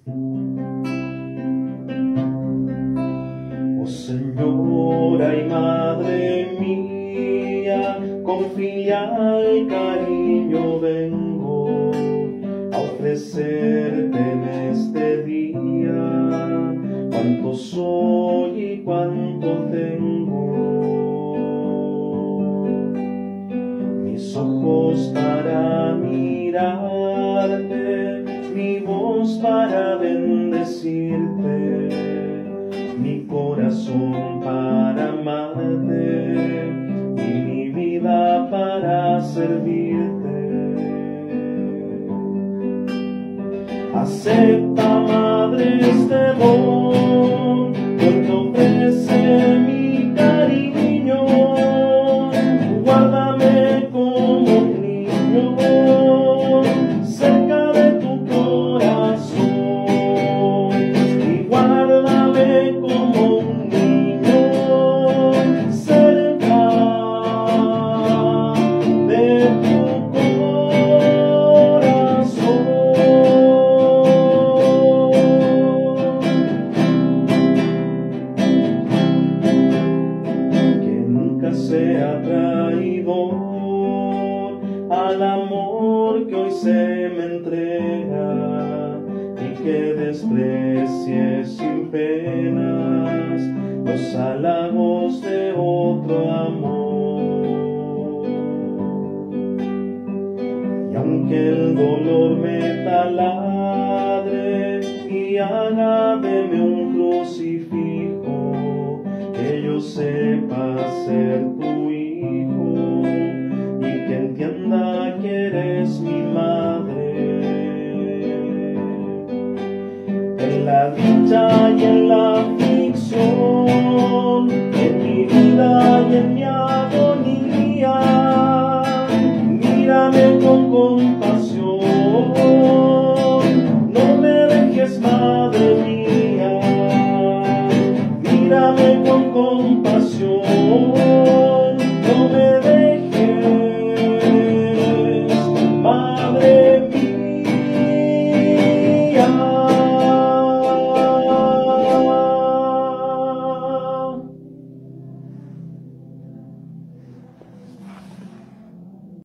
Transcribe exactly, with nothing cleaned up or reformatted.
Oh Señora y Madre mía, con filial cariño vengo a ofrecerte en este día cuánto soy y cuánto tengo. Mis ojos para mirarte, mi voz para bendecirte, mi corazón para amarte y mi vida para servirte. Acepta, Madre, este don que te ofrece mi cariño. Guárdame como un niño cerca de tu corazón y guárdame como un niño cerca de tu corazón. Que nunca sea traidor al amor que hoy se me entrega y que desprecie sin penas los halagos de otro amor. Y aunque el dolor me taladre y haga de mí un crucifijo, que yo sepa ser tu hijo y que entienda que eres mi madre. En la dicha y en la aflicción, en mi vida y en mi agonía, mírame con compasión, no me dejes, Madre mía, mírame con compasión.